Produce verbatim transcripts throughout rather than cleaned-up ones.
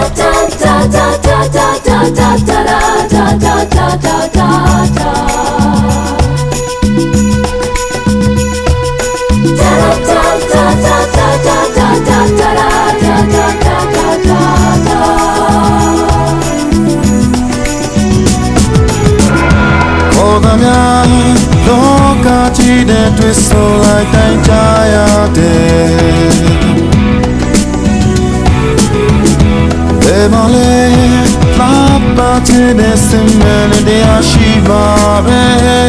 Twist so like I tired Emale la parte de semane de ashibare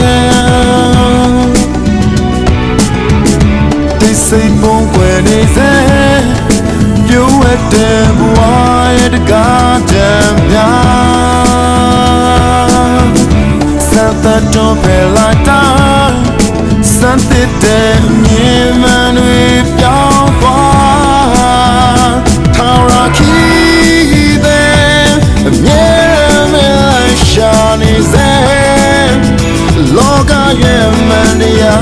They say bon when they say you at the boy the goddamn ya Santa don't be like that Something that me man we young boy Taraki them me me like shiny them Loga ye man ya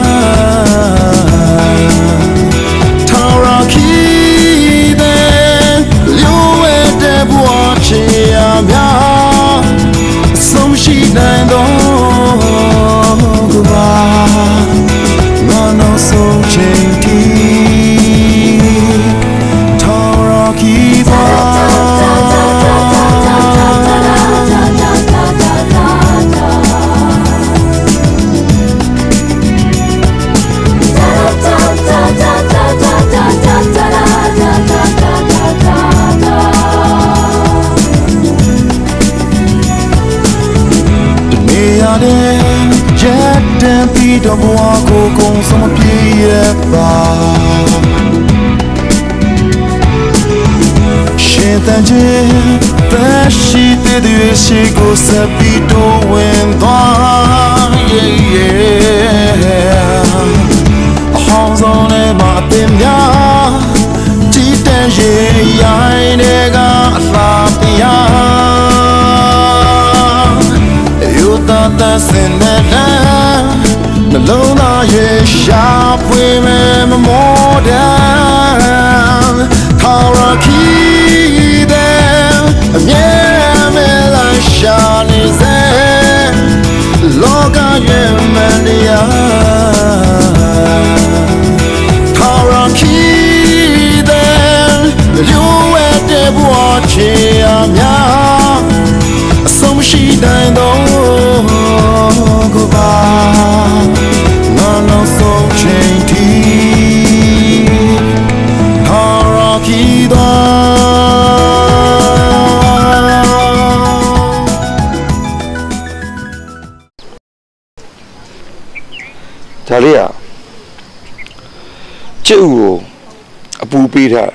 Taraki them you at the watch ya some she died on goodbye No so chanty Taraki Jet be the walk on some pier Shentange, the sheet did she go sapito when gone, yeah. Hands on a mapimia, Titange, Yainega, Lapia. You thought that's in the Luna, ye sharp women more down Taraki them, yeah, me like shiny them Loga ye mania Taraki them, you at the watching ya Some she died on goodbye No so chanty Taraki Talia Chew a poo Peter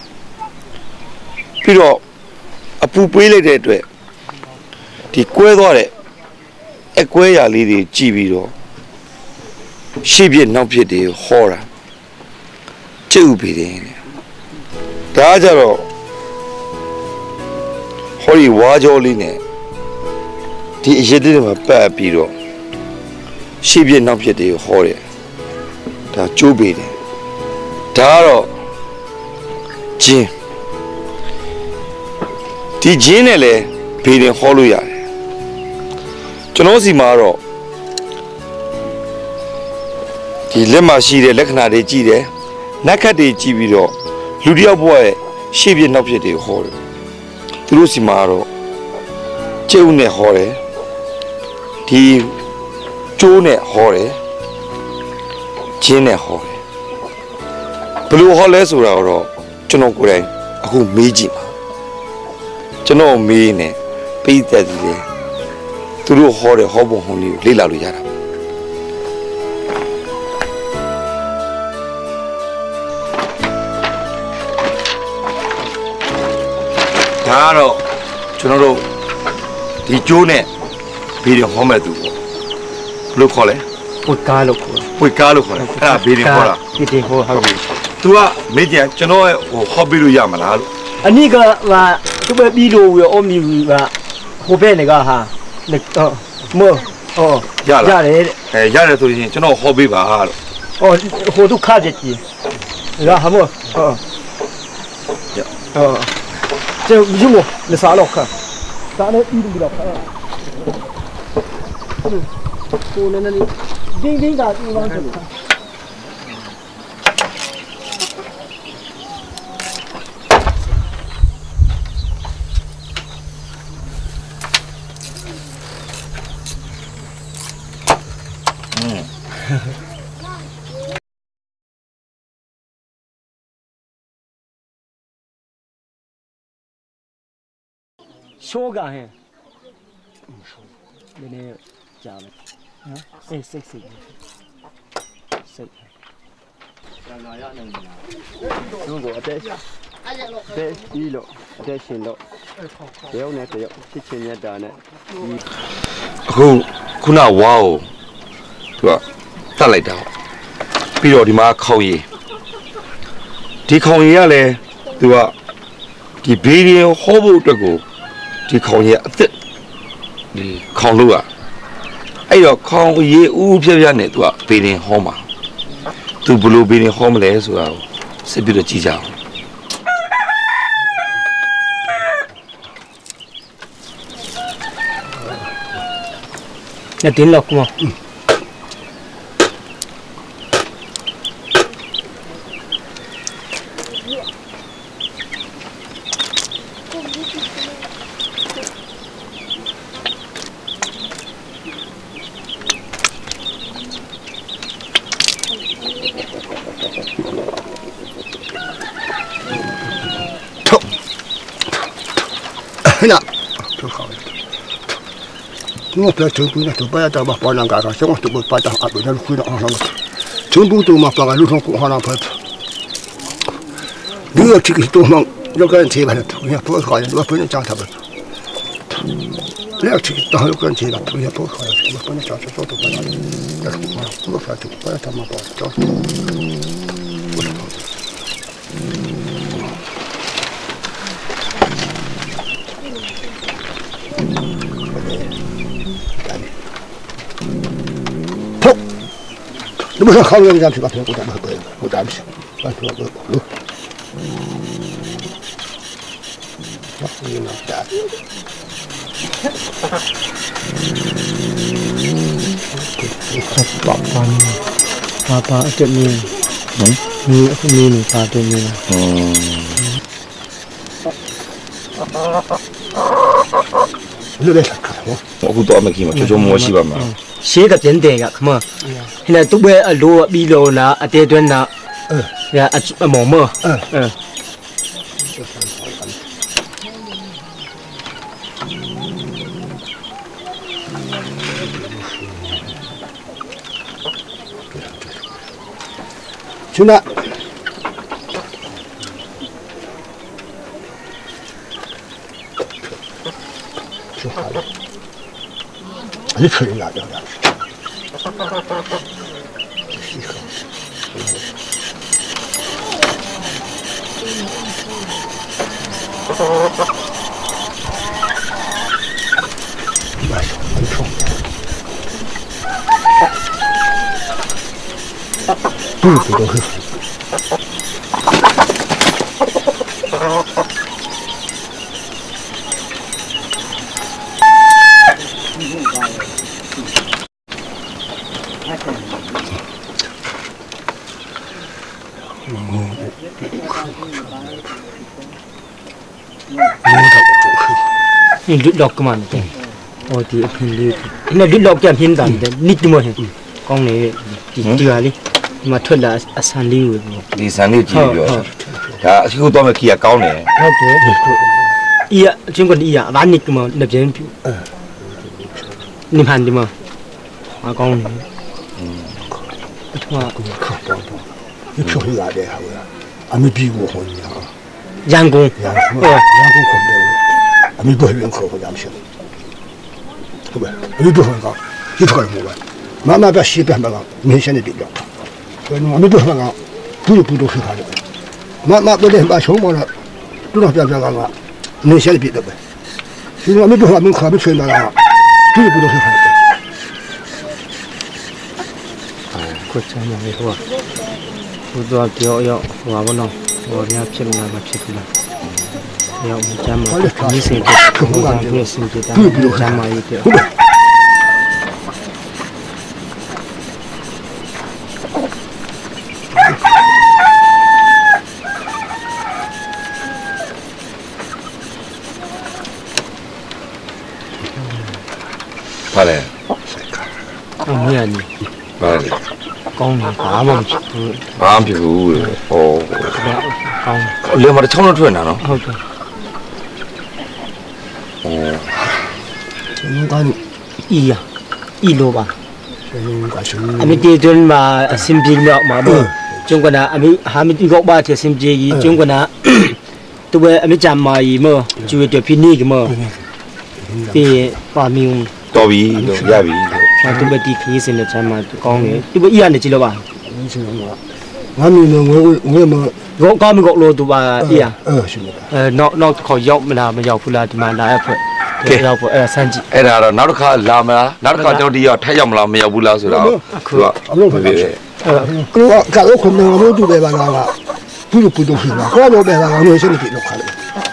Pero a poo pele de Ti quedore e quella lì di Cibiro Scibie non piede ora c'è ubire Dajaro Hori Wajoline Ti jedima papiro Scibie non piede ora Da giubire Daro Gin Ti ginele Pidin Holuya Jonosi Maro The Lema she the Lekna de Gide, Naka de Gibiro, Ludia boy, Shavian Nopia de Hore, Trusimaro, Cheune Hore, the Jone Hore, Jene Hore, Blue Holles or Jonokure, who Mijima. Jono mean, pay that day. Through Hore Hobo Honey, Lila Luyara. Taro, Jonoro, the June, Bidding Homer do. Look, Holly, put Carlo, put Carlo, bidding Hora, getting for Hobby. Tua, Media, Jono, or Hobby Yamala. Aniga, to be below your only Hobenega, more, oh, Yare, Yare to him, Jono Hobby Bahar. Oh, who do cut it? Rahamo, oh, oh. 这一摸那啥了看，啥那一不了看。嗯，我那那里，顶顶个地方去了。嗯。小干嘿，那那加了，啊，哎，谁谁谁，如果在在一楼在新楼，只有呢只有七千年的呢， ခုခုနဝါကိုသူကတတ်လိုက်တာပြီးတော့ဒီမှာခေါင်ရည်ဒီခေါင်ရည်ကလည်းသူကဒီဘေးရင်ဟောဖို့အတွက်ကိုဒီခေါင်ရည်အသက်ဒီခေါင်လို့อ่ะအဲ့တော့ခေါင်ရည်ဦးပြပြနဲ့သူကဘေးရင်ဟောမှာသူဘလို့ဘေးရင်ဟောမလဲဆိုတာကိုစစ်ပြီးတော့ကြည့်ကြအောင်那顶了过。 那，挺好的。我不要成都呢，都不要到嘛，把那个啥，我都不把它阿不那回到上个，成都都嘛，把个路上过好那拍。你要这个多嘛，有个人车吧，头也不好呀，我不能讲他们。你要这个当有个人车吧，头也不好呀，我不能讲这说都不能，但是我我反正不要他们把讲。你不是好人家去把头给咱们回，我咱们去，把头给我。你那干。 爸爸呢？爸爸这里，嗯，你你你爸这里。嗯。 你来看我。 我不多没去嘛，就就摸西吧嘛。 写个简单个，看嘛。现在都会啊路比路啦，啊地段啦，嗯，呀啊啊毛毛，嗯嗯。 现在。挺好的，你可以拿掉两只。哎呦，很臭！肚子都是。 你绿落个嘛的，哦，第一片绿，那绿落个片单的，你怎么样？讲你第第二哩，嘛出来啊三六。 第三六几个？啊，这个多么起啊高呢？ 好多。伊啊，中国伊啊，晚日个嘛，那边嗯，你看的嘛，啊讲你。嗯。哇， 靠光光，你漂亮哪点好呀？俺们比我好一样。 人工。 人工，人工可不。俺们不会人口和咱们行，对不对？俺们不会讲，一头人不完，慢慢把西边那个明显的比较，所以俺们不会讲，不是不都是他的，慢慢不能把穷忙了，都让边边讲讲，明显的比的呗。所以俺们不会俺们可们村那个，不是不都是他的。 哎，过这么一会儿，不知道叫要娃娃呢，我俩骗了嘛骗了。 ယောက်ကျမ်းမာဒီစင်ကဘုရားပြည့်စင်ကြတာကျမ်းမာရေးတဲ့ဘာလဲအမေရနေဘာလဲကောင်းတယ်ဘာမှမဖြစ်ဘူးဘာမှဖြစ်ဘူးလေဩကောင်းလေမတချောင်းတော့ထွက်နေတာနော်ဟုတ်တယ်ဩ应该အီယာအီလိုပါ应该是အမေတီတွန်းမှာအစင်ပြေမြောက်မှာပေါ့ကျုံကနာအမေဟာမတီကောက်ပါတဲ့အစင်ပြေကြီးကျုံကနာသူပဲအမေကြမ်းမာကြီးမကျွေးတယ်ဖိနေကမပြေပါမီတော်ပြီရပြီဘာသူပဲဒီခရီးစင်တဲ့ချမ်းမှာကောင်းတယ်သူပဲအီယာနဲ့ကြည့်လို့ပါ你是我，俺们呢，我我我们ကောကောင်းမကောက်လို့သူပါအီယာ呃是的， အဲနောက်နောက်ခေါ်ရောက်မလားမရောက်ဘူးလားဒီမှာလာရဖွဲ့ရောက်ဖွဲ့အဲဆန်းကြည့်အဲ့ဒါတော့နောက်တစ်ခါလာမလားနောက်တစ်ခါကျွန်တော်ဒီရောက်ထက်ရောက်မလားမရောက်ဘူးလားဆိုတော့သူက俺们不是，我干了困难，我们都别把那个，不是不都是嘛，我都别把我们现在给弄开了。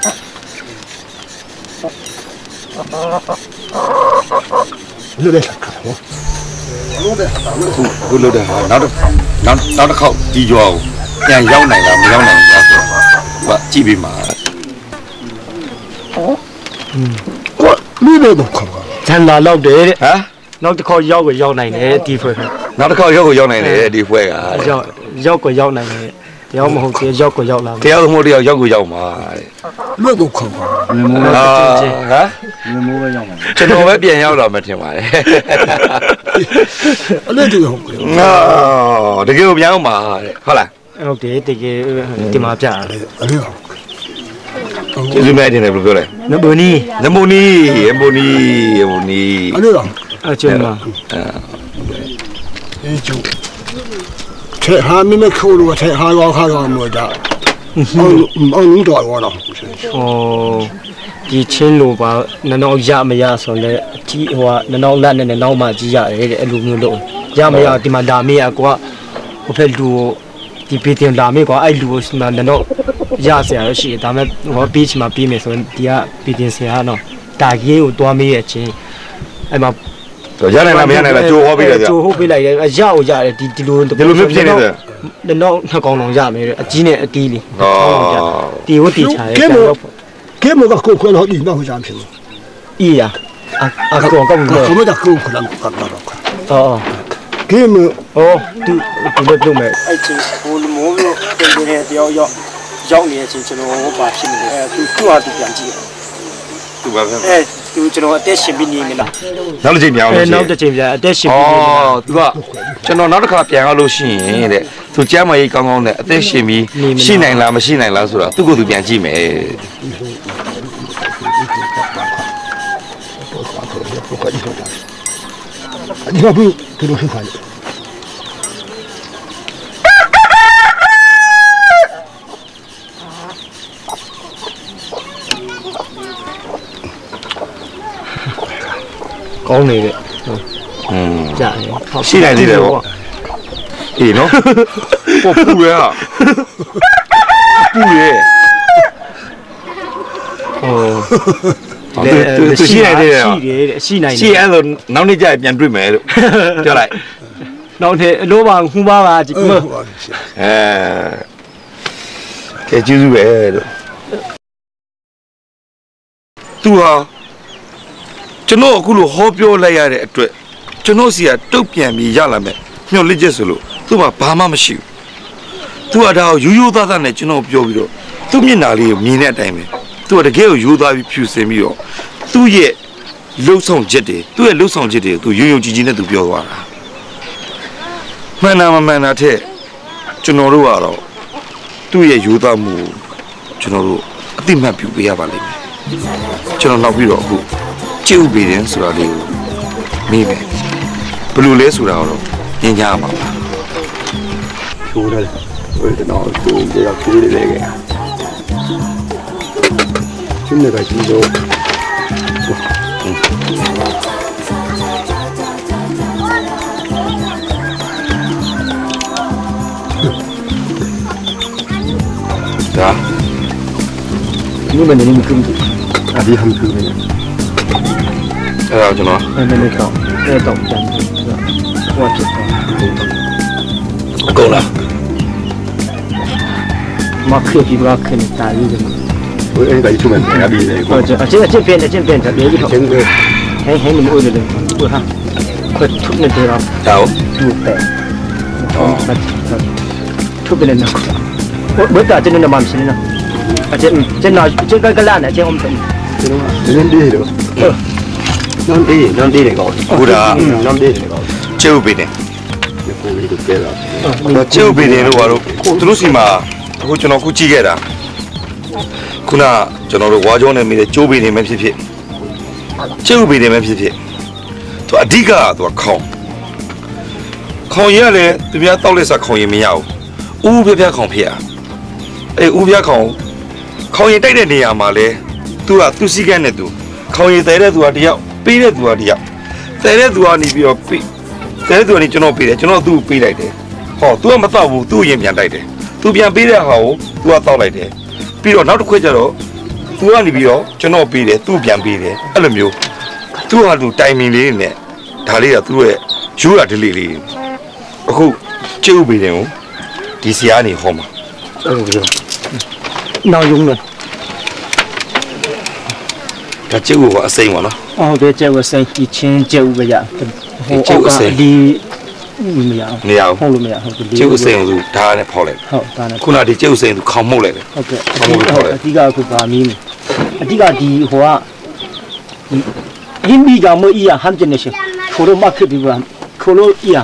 我别看我，我别， ခုခုလို့တဲ့ဟာနောက်တစ်နောက်နောက်တစ်ခေါက်ဒီကြောကိုပြန်ရောက်နိုင်လားမရောက်နိုင်ဘူးလားဆိုတော့သူကကြည့်ပြီးမှာ我你别都看我， ဇန်လာလောက်တယ်တဲ့ဟမ်နောက်တစ်ခေါက်ရောက်ကိုရောက်နိုင်တယ်ဒီဖွဲ့ကနောက်တစ်ခေါက်ရောက်ကိုရောက်နိုင်တယ်ဒီဖွဲကရောက်ရောက်ကိုရောက်နိုင်တယ်ရောက်မဟုတ်သေးရောက်ကိုရောက်လာတယောက်မို့တယောက်ရောက်ကိုရောက်မှာတဲ့你都看我， အာဟမ်မိုးပဲရောက်မှာကျွန်တော်ပဲပြန်ရောက်တော့မှထင်ပါတယ်你这个好个， ငါတကယ်ကိုပြန်အောင်ပါတဲ့ဟုတ်လားဟုတ်တယ်တကယ်ဒီမှာပြတယ်哎呀， ကျေးဇူးများတင်တယ်ဘယ်လိုပြောလဲနဘနီနမိုနီနမိုနီနမိုနီ哎呀， အကျွမ်းမှာ你就，才还没没扣了，才还要还要么的，哦哦，你多我了， ဟိုဒီချင်းလိုပါနနောက်ရမရဆိုလဲအကြီးဟိုကနနောက်လက်နဲ့နနောက်မှကြီးရတယ်တဲ့အဲ့လိုမျိုးလို့ရမရဒီမှာဒါမေးอ่ะကွာဟိုဖက်လူဒီပီတင်ဒါမေးကွာအဲ့လူကနနောက်ရဆရာရှိတယ်ဒါမဲ့ဟောပြီးချင်မှပြီးမယ်ဆိုရင်ဒီကပီတင်ဆရာနော်တာကြီးကိုတွားမေးရဲ့ချင်းအဲ့မှာတော့ရနိုင်လားမရနိုင်လားကြိုးဟောပြီးတယ်ဗျာကြိုးဟုတ်ပေးလိုက်တယ်အရကိုရတယ်ဒီဒီလိုဒီလိုမျိုးဖြစ်နေတယ်ဒီနောက်နှစ်ကောင်လုံးရမယ်တဲ့အကြီးနဲ့အတီးလေးဟောတီဝတီချာရဲ့ပြန်တော့给么个够困了，你那会产品了， အေးရအအကောင်ကောက်လို့我们家够困了，干嘛了？ အော်给么ဟောသူသူလည်းပြုတ်မယ်အဲ့ချင်းဟိုမိုးလို့တင်နေတဲ့တယောက်ရောက်ရောက်နေချင်းကျွန်တော်ပါဖြစ်နေတယ်အဲသူသူ့ဟာသူပြန်ကြည့်သူပါပဲအဲသူကျွန်တော်အသက်ရှင်ပြီးနေနေလားနောက်တစ်ချိန်ပြန်အောင်အဲလို့ရှိနောက်တစ်ချိန်ပြန်အသက်ရှင်ပြီးနေနေလားဩသူကကျွန်တော်နောက်တစ်ခါပြန်ရောက်လို့ရှိရင်တဲ့သူကျမ်းမကြီးကောင်းကောင်းနဲ့အသက်ရှင်ပြီးရှိနိုင်လားမရှိနိုင်လားဆိုတာသူ့ကိုယ်သူပြန်ကြည့်မယ်你看不，这都是看的。 ကောင်းနေတဲ့อืมကြာတယ်ရှိနိုင်သေးတယ်ပေါ့အေးနော်ပေါ့ပူရပူရဟိုသူရှိနိုင်သေးတယ်ရှိတယ်တဲ့ရှိနိုင်ရှိအဲ့လိုနောက်နေ့ကျရင်ပြန်တွေ့မယ်လို့ပြောလိုက်နောက်ထပ်အလိုပါခူးပါပါဒီမအဲကဲကျေးဇူးပဲလို့သူဟာကျွန်တော်အခုလိုဟောပြောလိုက်ရတဲ့အတွက်ကျွန်တော်စီကတုတ်ပြန်ပြီးရလာမယ်ညှော်လစ်ချက်ဆိုလို့သူ့မှာဘာမှမရှိဘူးသူကဒါကိုရိုးရိုးသားသားနဲ့ကျွန်တော်ပြောပြီးတော့သူ့မျက်နှာလေးကိုမြင်တဲ့အတိုင်းပဲသူကတကယ်ကိုရိုးသားပြီးဖြူစင်ပြီးတော့သူ့ရဲ့လှုပ်ဆောင်ချက်တွေသူ့ရဲ့လှုပ်ဆောင်ချက်တွေကိုသူယုံယုံကြည်ကြည်နဲ့သူပြောသွားတာမှန်တာမမှန်တာထက်ကျွန်တော်တို့ကတော့သူ့ရဲ့ရိုးသားမှုကိုကျွန်တော်တို့အသိမှတ်ပြုပေးရပါလိမ့်မယ်ကျွန်တော်နောက်ပြီးတော့အခုကြည့်ဥပေးတယ်ဆိုတာလေးကိုမေးမယ်ဘယ်လိုလဲဆိုတာတော့ညင်ကြရမှာပါ说的，我这脑子这要皮的那个呀，就那个金州， ဒါนี่มันนี่มันคือအဒီဟမ်ကူနေအဲ့ဒါကျွန်တော်အဲ့ဒါလည်းတော့အဲ့တော့တန်ဟိုဖြစ်သွားအကုန်လားမခက်ပြီးတော့ခနေတာလေးတွေဟိုအဲ့ဒါကြီးထုံးမယ်အဒီလေဟိုအချင်းအချင်းပြင်းအချင်းပြင်းတယ်ပြီးတော့ကျင်းကဟဲဟဲမလို့လေဟိုဟာခွတ်ထုတ်နေတယ်တော့ဒါဟုတ်သူ့ပဲထုတ်ပြနေတော့ဘယ်တာကျနေမှမရှိနေနော်အချင်းကျနေကျကကလာနေအချင်းအောင်တယ်ကျင်းဒီတော့နွန်ဒီနွန်ဒီလေကောအခုဒါနွန်ဒီလေကောကျုပ်ပေးတယ်ကိုလေးတို့ကဲတာကျုပ်ပေးတယ်လို့ကတော့သူတို့စီမှာအခုကျွန်တော်ခုကြည့်ခဲ့တာခုနကျွန်တော်တို့ဝါကြောနဲ့မိတဲ့ကျိုးပေးနေမှဖြစ်ဖြစ်ကျုပ်ပေးတယ်မှဖြစ်ဖြစ်သူအဓိကသူကခေါင်းခေါင်းရလဲသူများတောက်လက်စားခေါင်းရင်မရဘူးဥဥပြပြခေါင်းဖြစ်ရအေးဥပြခေါင်းခေါင်းရင်တိုက်တဲ့နေရာမှာလဲသူကသူစီကန်းနဲ့သူခေါင်းရင်တဲတဲ့သူကတယောက်ပေးတဲ့သူကတယောက်တဲတဲ့သူကနေပြီးတော့ပေးတဲတဲ့သူကနေကျွန်တော်ပေးတယ်ကျွန်တော်သူ့ကိုပေးလိုက်တယ်ဟော तू ကမတော့ဘူးသူ့ရင်ပြန်တိုက်တယ် तू ပြန်ပေးတဲ့ဟာကို तू ကတောက်လိုက်တယ်ပြီးတော့နောက်တစ်ခွက်ကျတော့ तू ကနေပြီးတော့ကျွန်တော်ပေးတယ်သူ့ပြန်ပေးတယ်အဲ့လိုမျိုး तू ဟာ तू တိုင်မင်လေးနဲ့ဒါလေးကသူ့ရဲ့ရိုးတာဒလေးလေးအခုကျုပ်ပေးတယ်ကိုဒီစီကနေဟောမှာအဲ့လိုပြောနောက်ယုံလို့ဒါကျုပ်ကအစိမ့်ပါနော်အော်တဲ့ကျဲဝဆိုင်ကြီးချင်းကျဲဥပဲရဟိုဒီမရနေရာဟုတ်လို့မရဟုတ်တယ်ကျုပ်အစိမ့်ကိုသူဒါနဲ့ဖောက်လိုက်ဟုတ်ဒါနဲ့ခုနဒီကျုပ်အစိမ့်သူခေါင်းမှုတ်လိုက်တယ်ဟုတ်ကဲ့အဓိကအခုဗာမီးအဓိကဒီဟိုကဟင်းပြီးကမအီယာဟမ်ကျနေရှင်ခိုလိုမခပြီးပါခိုလိုအီယာ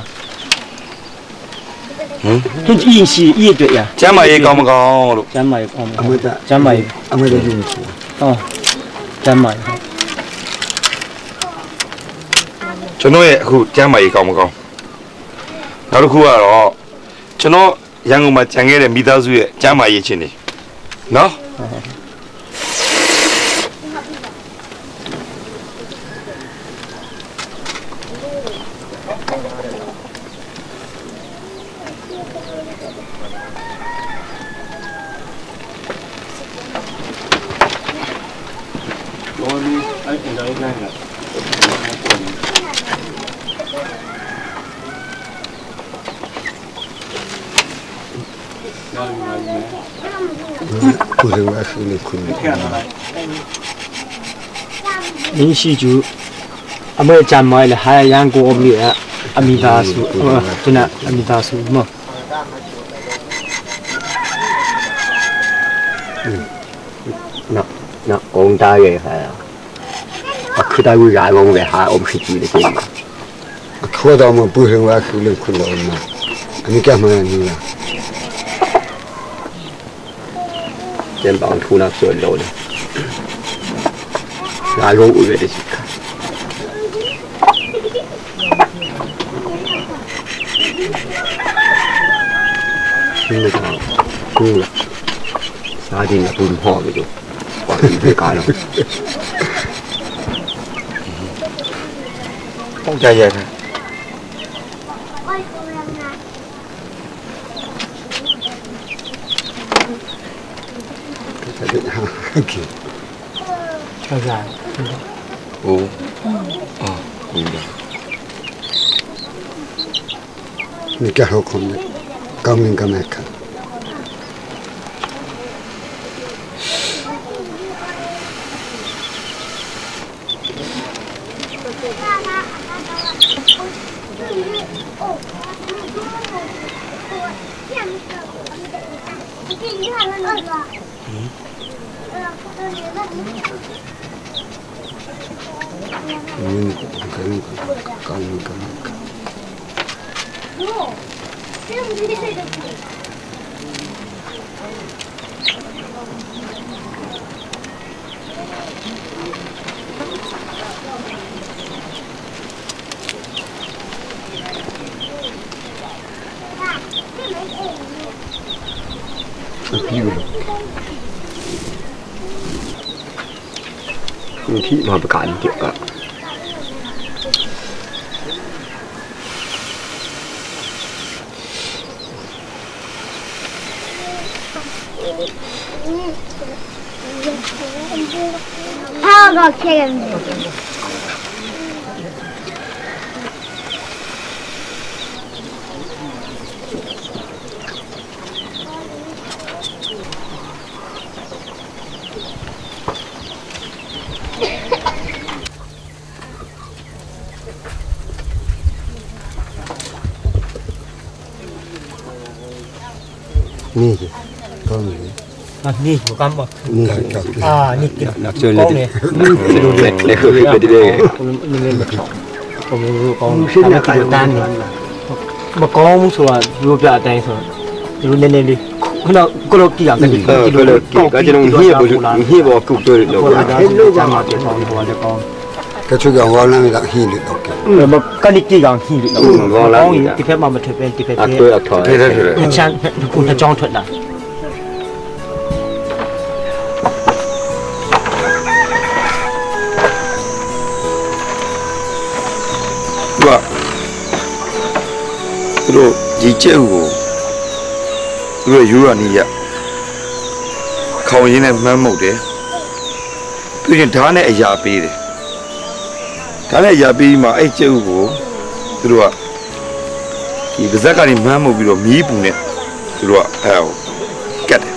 ဟမ်ဟင်းကြီးရှိအီတွေ့ရကျမ်းမာရေးကောင်းမကောင်းလို့ကျမ်းမာရေးအောင်အမွေတာကျမ်းမာရေးအမွေတာကျင်းရှိဟောကျမ်းမာရေးကျွန်တော်ရဲ့အခုကျမ်းမာရေးကောင်းမကောင်းနောက်တစ်ခုကတော့ကျွန်တော်ရန်ကုန်မှာကြံခဲ့တဲ့မိသားစုရဲ့ကျမ်းမာရေးချင်းနေနော်ကိုယ်ကအဆူလေးခုနေရင်းရှိကျူအမေကျမ်းမာရေးဟာရန်ကိုအမီအမီသားစုကျွန်တော်အမီသားစုမနော်နော်ကုန်းသားရဲ့ဟာအခါတိုင်းရာလုံးလေဟာအုံးရှိကြည့်တယ်အခါတော့မပူဟင်ဝါခုလေးခုလုံးမအမိကမနီလာကျန်ပေါင်းထူနာဆိုလို့ရာလုံးဦးရဲ့ရှိခါဒီလိုကူလာစားတယ်ဘူဟောပြီးတော့ဘာဒီကားတော့ပုံကြရဲတယ်โอเคဟုတ်ကဲ့ဟိုအာကူလာนี่ก็เขาคนเนี่ยกำลังกำลังกัน นี่กำลังกำลังกำลัง พี่มาประกาศเกี่ยวกับ 파가 캐겠네. 니지, 그럼 아, 니 뭐가 뭐? 니, 아, 니 낙절 네. 내 그게 되게 오늘 공 신나 간단 네. 뭐 공 소라 요뼈တိုင်းဆိုဒီလိုနည်းနည်းလေးခုနကလောကီကဒီလို 가지는 힘이 뭐 힘이 뭐 국도를 넣고 헬로 자마တဲ့ကောင်ဟိုလည်းကောင်း 그쪽에 원하는 힘이 없게. မကနိကီကောင်ဟိလို့ကောင်းဒီဖက်မှာမထွက်ပဲဒီဖက် 악도 악터 ထဲထဲထဲထဲအချမ်းခုတစ်ကြောင်းထွက်လာသူတို့ဒီကျဲဥကိုသူတို့ယူရနီးရခေါင်းရင်းနဲ့မှန်းမှုတ်တယ်သူရင်ဓာတ်နဲ့အရာပေးတယ်ဓာတ်နဲ့အရာပေးမှအဲ့ကျဲဥကိုသူတို့ကဒီပါဇက်ကနေမှန်းမှုတ်ပြီးတော့မီးပူနဲ့သူတို့ကအဲ့ဟိုကတ်တယ်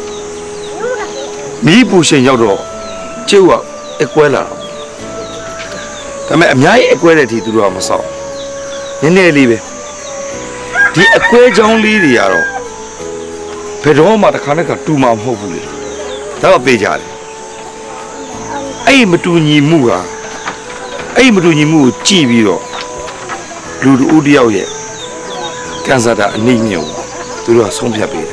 မီးပူရှင်ရောက်တော့ကျဲဥကအကွဲလာတော့ဒါပေမဲ့အများကြီးအကွဲတဲ့အထိသူတို့ကမဆောက်နည်းနည်းလေးပဲဒီအကွဲချောင်းလေးတွေကတော့ဘယ်တော့မှတစ်ခါနဲ့ကတူမှာမဟုတ်ဘူးလေဒါတော့ပေးကြတယ်အဲ့မတူညီမှုကအဲ့မတူညီမှုကိုကြည့်ပြီးတော့လူတို့တယောက်ရဲ့ကန်ဆာတာအနည်းမြုံသူတို့ကဆုံးဖြတ်ပေးတာ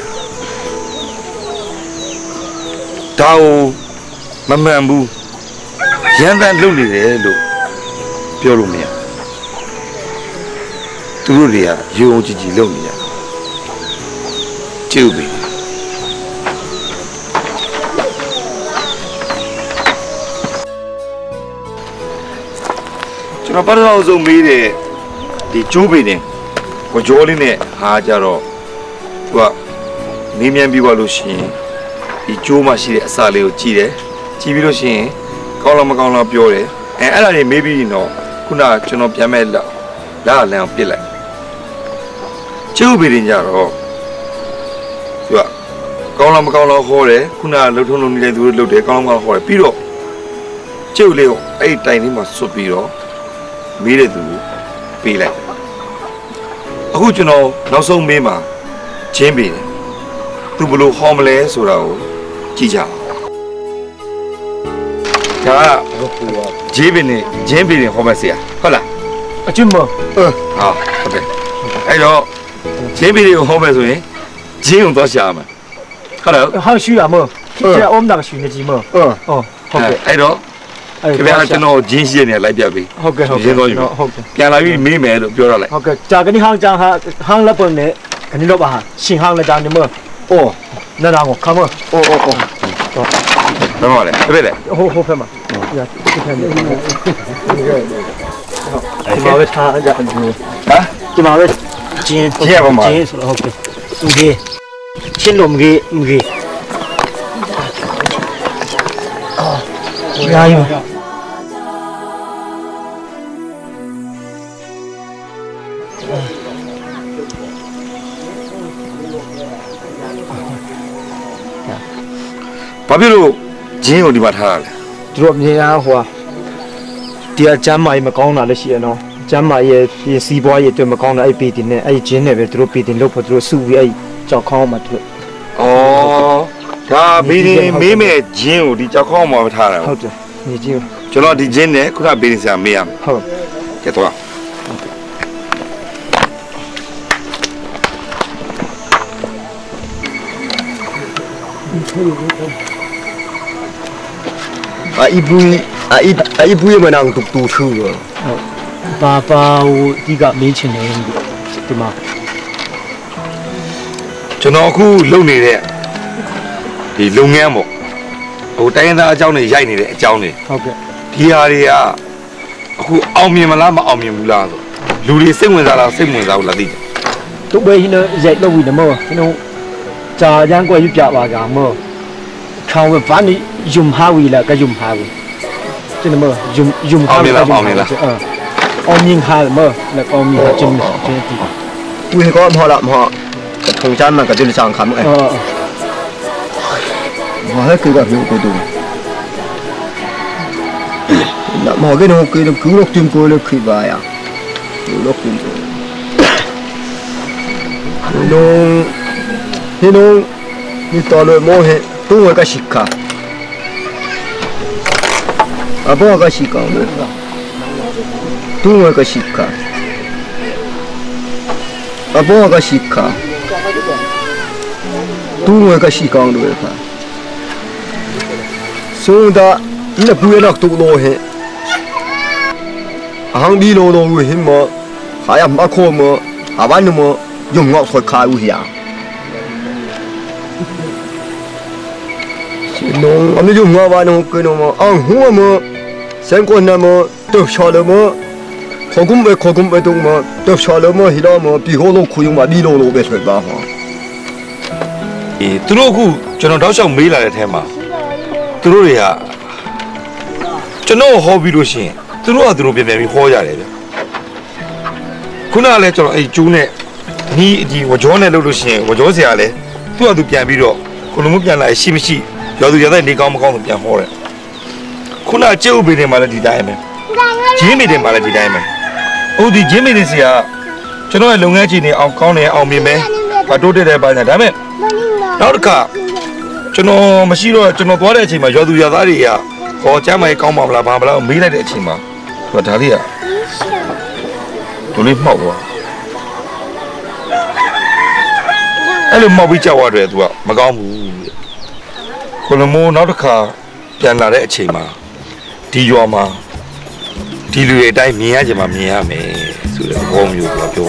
ဒါကိုမမှန်ဘူးရန်တမ်းလုပ်နေတယ်လို့ပြောလို့မရသူတို့တွေကယုံကြည်ကြည်လုပ်နေကြကျုပ်ပြီကျွန်တော်ပထမဆုံးမေးတဲ့ဒီကျိုးပေနဲ့ကိုဂျောလေးနဲ့ဟာကြတော့သူကမေးမြန်းပြီးသွားလို့ရှိရင်ဒီကျိုးမှရှိတဲ့အစာလေးကိုကြည့်တယ်ကြည့်ပြီးလို့ရှိရင်ကောင်းလားမကောင်းလားပြောတယ်အဲအဲ့ဒါတွေမေးပြီးရင်တော့ခုနကကျွန်တော်ပြန်မဲ့လောက်လာလမ်းပစ်လိုက်ကျုပ်ပြည်ရင်ကြတော့သူကကောင်းလားမကောင်းလားဟောတယ်ခုနကလှုပ်ထုံးလုံးနေတဲ့သူတို့လှုပ်တယ်ကောင်းလားမကောင်းလားဟောတယ်ပြီးတော့ကျုပ်လေးကိုအဲ့တိုင်လေးမှာဆွတ်ပြီးတော့မေးတဲ့သူပေးလိုက်အခုကျွန်တော်နောက်ဆုံးမေးမှာချင်းပေးတယ်သူဘလို့ဟောမလဲဆိုတာကိုကြည့်ကြအောင်ဒါကဂျေးပင်နဲ့ဂျင်းပင်နဲ့ဟောမဆရာဟုတ်လားအကျွတ်မဟာဟုတ်ကဲ့အဲ့တော့ဂျင်းပင်တွေကိုဟောမယ်ဆိုရင်ဂျင်းုံတော့ရှာမယ်ဟုတ်လားဟာရှိရမကျအုံးတာရှိနေကြီးမဟုတ်ဟုတ်ကဲ့အဲ့တော့ခင်ဗျားကျွန်တော်ဂျင်းရှိနေလိုက်ပြပြီဟုတ်ကဲ့ဟုတ်ကဲ့ဟုတ်ကဲ့ပြန်လာပြီးမေးမယ်လို့ပြောရလိုက်ဟုတ်ကဲ့ကြာကနေ့ဟောင်းကြာဟာဟောင်းလက်ပွန်နဲ့ခဏတော့ပါဟာရှင်ဟောင်းလက်ကြာနေမအိုးနာနာကိုခမအိုးအိုးအိုးဘယ်မှာလဲတပည့်လေဟိုဟိုဖက်မှာညာဒီဖက်မှာဒီမှာပဲထားကြအကျိုးဟာဒီမှာပဲကျင်းကျင်းဆိုတော့ဟုတ်ကဲ့ဒီချင်းလုံးကြီးကြီးအာရာယူဘာဖြစ်လို့ဂျင်းကိုဒီမှာထားရလဲသူတို့အမြင်အားဟိုဒီအကျမ်းမာရေးမကောင်းတာလည်းရှိရနော်ကျမ်းမာရေးပြင်စီးပွားရေးအတွက်မကောင်းတာအဲ့ပီတင်နဲ့အဲ့ဂျင်းနဲ့ပဲသူတို့ပီတင်လို့ဖို့သူတို့စုပြီးအဲ့ကြောက်ခေါင်းမှာသူဩဒါမင်းမေးမဲ့ဂျင်းကိုဒီကြောက်ခေါင်းမှာထားတာဟုတ်တယ်ညီကြီးကျွန်တော်ဒီဂျင်းနဲ့ခုနဘေးနေဆရာမေးရမယ်ဟုတ်ကဲတော့ 아 이분이 아 이 아 이분이 뭐랑 독도 추워 ဘာပါဟိုဒီကမင်းချင်တယ်ဒီမှာကျွန်တော်အခုလုပ်နေတဲ့ဒီလုပ်ငန်းပေါ့ဟိုတိုင်းရင်းသားအကြောင်းတွေရိုက်နေတဲ့အကြောင်းတွေဟုတ်ကဲ့ဒီဟာတွေကအခုအောင်မြင်မလားမအောင်မြင်ဘူးလားဆိုလူတွေစိတ်ဝင်စားလားစိတ်ဝင်စားဘူးလားသိတယ်တို့ပဲဟင်းရိုက်တော့ဘူးနော်ကျွန်တော်ကြာရန်ကွက်ရွပြပါကမောထောင်ဝဘာနီယုံဟာဝီလာကယုံဟာဝီကျနမယုံယုံဟာဝီလာအောင်မြင်ဟာမလကောင်မြင်ကျင်းကျင်းတီกูเห็นก็พอละพอทงจันมันก็จะได้สั่งคำเอ้ยพอให้คือแบบนี้กูดูนะหมอก็น้องคือคือลูกจิ้มกูเลยคือบ้าอ่ะลูกจิ้มกูน้องพี่น้องนี่ตอนเลยโมเหตัวก็ชิคาอ่ะพ่อก็ชิคาตัวก็ชิคา啊，不我个西卡，都我个西港路的话，所以的你那不要那多罗嘿，行地罗罗会么，还要马可么，还玩那么用我才开会呀。侬我们用我玩侬跟侬么，啊，我么，三个那么都晓得么。거금배 거금배 동뭐 또 샬러뭐 히라뭐 비호로 구용마 리로로 배설바 이 들어오고 저는 다시 매일 할 테마 들어오야 저는 허비로시 들어와 들어 배배미 호야래 그날에 저 이 중에 니이 워존에 로로시 워조세야래 또도 ပြန်ပြီးတော့ကိုလုံးမပြန်လာရှိမရှိရောသူရတဲ့နေကောင်းမကောင်းတော့ပြန်ဟောတယ်ခုနကျုပ်ပေးတယ်မှာလည်းဒီတိုင်းပဲဂျင်းမိတယ်မှာလည်းဒီတိုင်းပဲဟုတ်ဒီဂျင်းမိတယ်စီကကျွန်တော်ရဲ့လုပ်ငန်းကြီးနေအောင်ကောင်းနေအောင်မြင်မယ်ဗတိုးတက်တဲ့ပိုင်းနဲ့ဒါပေမဲ့နောက်တစ်ခါကျွန်တော်မရှိတော့ကျွန်တော်သွားတဲ့အချိန်မှာရောသူရသားတွေကဟောကျမ်းမိုင်ကောင်းပါမလားဘာမလားမေးလိုက်တဲ့အချိန်မှာသူကဒါလေးကဒိုလေးမှောက်သွားအဲ့လိုမှောက်ပြီးကြောက်ရတယ်သူကမကောင်းဘူးခလမိုးနောက်တစ်ခါပြန်လာတဲ့အချိန်မှာဒီရွာမှာဒီလူတွေအတိုင်းမြင်ရကြမှာမြင်ရမယ်ဆိုတဲ့ဘောမျိုးကိုပြော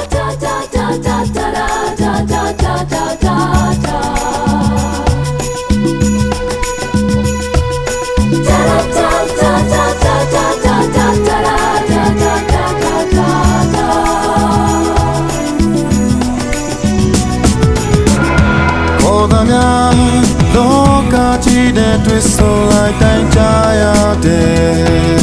လောကကြီးတဲ့တွေ့ဆုံလိုက်တိုင်းကြရတဲ့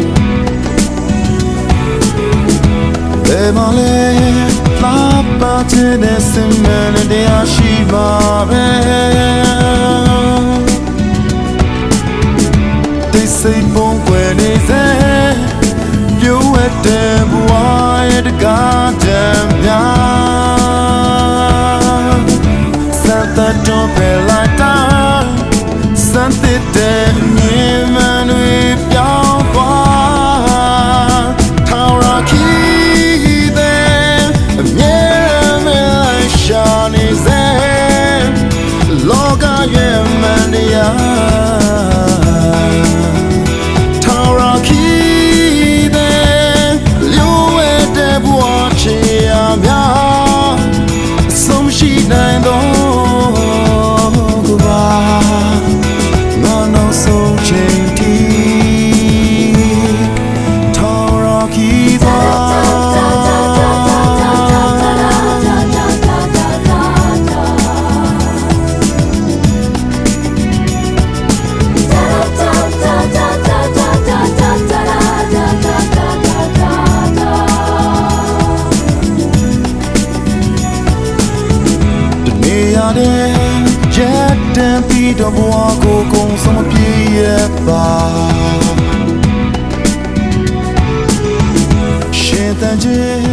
ဘယ်မှာလဲလာပါတဲ့စင်မနဲ့တရားရှိပါပဲဒီစိတ်ပုံွယ်နေစေပြိုးဝဲတဲ့ဘဝရဲ့တကားတမ်းများစက်တတော်ပဲလိုက်တာSomething that you man we down by Tower key there yeah me like shiny zen Loga yeah man yeah Tower key there you at the watch yeah some she nine don't go by No so chanty Taraki da The bois go con some pied pas Chantanje